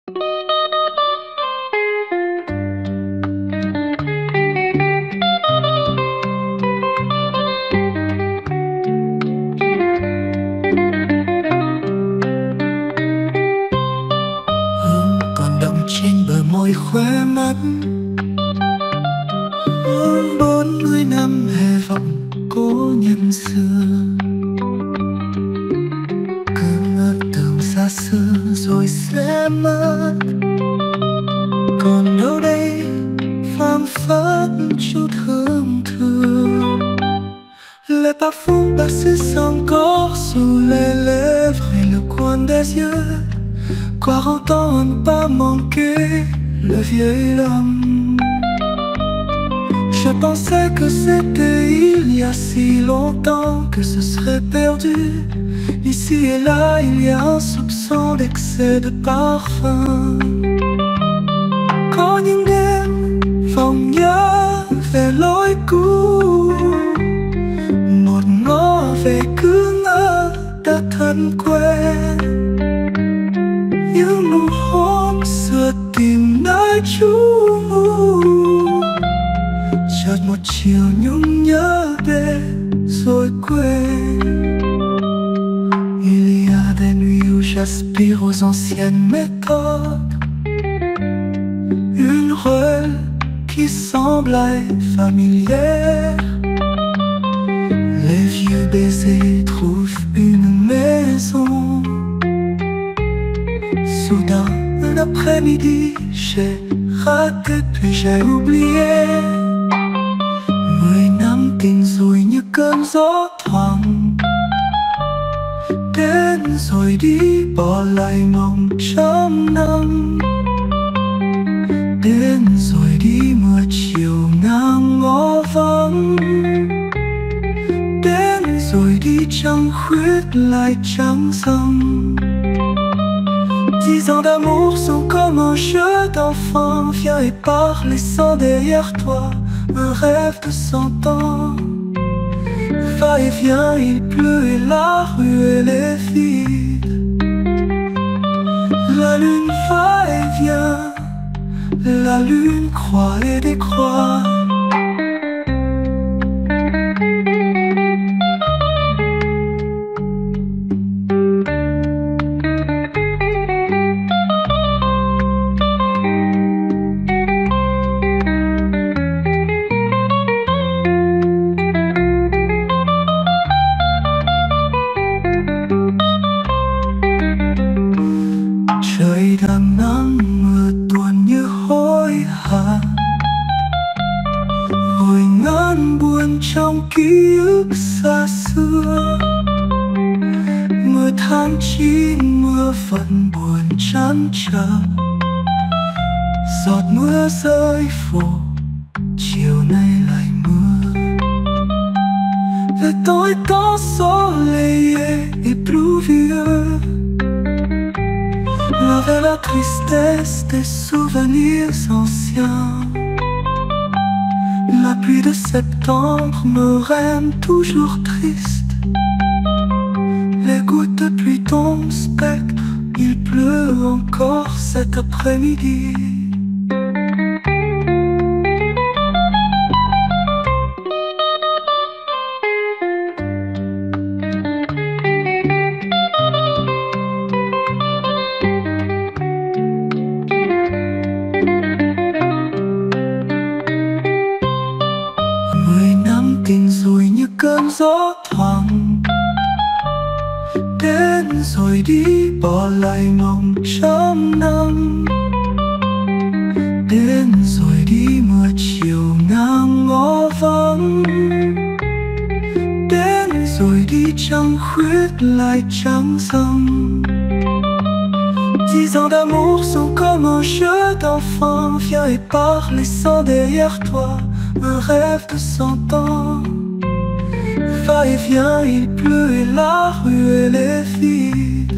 Hương còn đọng trên bờ môi khóe mắt. 40 năm hè vọng cố nhân xưa, cứ ngỡ tưởng xa xưa rồi sẽ mất. Còn đâu đây phảng phất chút hương thơm. Les parfums passés encore sous les lèvres et le coin des yeux, croire entendre pas manquer le vieil homme. Je pensais que c'était il y a si longtemps que ce serait perdu. Ici et là il y a un soupçon d'excès de parfum. Có những đêm vòng nhớ về lối cũ, một ngõ về cứ ngỡ đã thân quen. Những nụ hôn xưa tìm nơi trú ngụ, chợt một chiều nhung nhớ đến rồi quên. Il y a des nuits où j'aspire aux anciennes méthodes, une ruelle qui semble être familière. Les vieux baisers trouvent une maison. Soudain, un après-midi, j'ai raté puis j'ai oublié. 10 năm tình rồi như cơn gió thoảng, đến rồi đi bỏ lại mong trăm năm. Đến rồi đi mưa chiều ngang ngõ vắng, đến rồi đi trăng khuyết lại trắng răng. 10 ans d'amour sont comme un jeu d'enfant. Viens et pars laissant derrière toi un rêve de 100 ans. Va et vient, il pleut et la rue elle est vide. La lune va et vient, la lune croît et décroît. Trời đang nắng mưa tuôn như hối hả, ngồi ngẩn buồn trong ký ức xa xưa. Mưa tháng 9 mưa vẫn buồn chăn trở, giọt mưa rơi phủ chiều nay lại mưa. Le temps est ensoleillé et pluvieux, avec la tristesse des souvenirs anciens. La pluie de septembre me rend toujours triste. Les gouttes de pluie tombent spectre, il pleut encore cet après-midi. Tình rồi như cơn gió thoảng, đến rồi đi bỏ lại mong trăm năm. Đến rồi đi mưa chiều ngang ngõ vắng, đến rồi đi trăng khuyết lại trắng răng. 10 ans d'amour sont comme un jeu d'enfant. Viens et pars laissant derrière toi un rêve de 100 ans. Va et vient, il pleut et la rue elle est vide.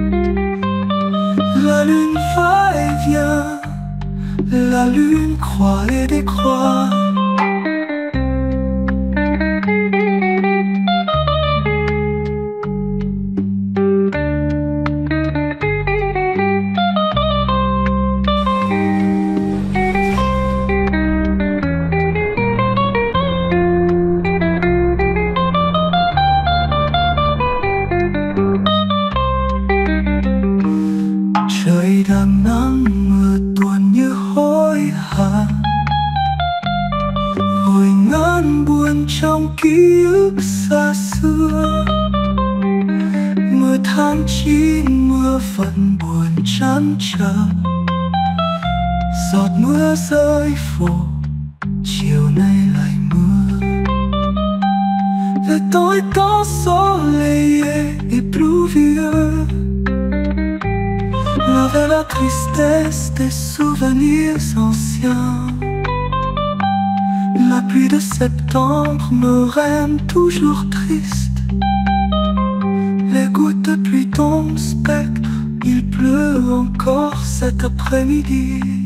La lune va et vient, la lune croît et décroît. Trời đang nắng mưa tuôn như hối hả, ngồi ngán buồn trong ký ức xa xưa. Mưa tháng 9 mưa vẫn buồn chán chờ, giọt mưa rơi phủ chiều nay lại mưa. Le temps est ensoleillé et pluvieux, avec la tristesse des souvenirs anciens. La pluie de septembre me rend toujours triste. Les gouttes de pluie tombent spectre, il pleut encore cet après-midi.